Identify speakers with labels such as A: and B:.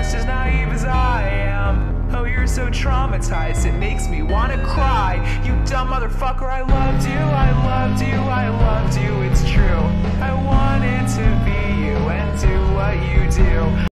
A: just as naive as I am. Oh, you're so traumatized, it makes me wanna cry. You dumb motherfucker, I loved you, I loved you, I loved you, it's true.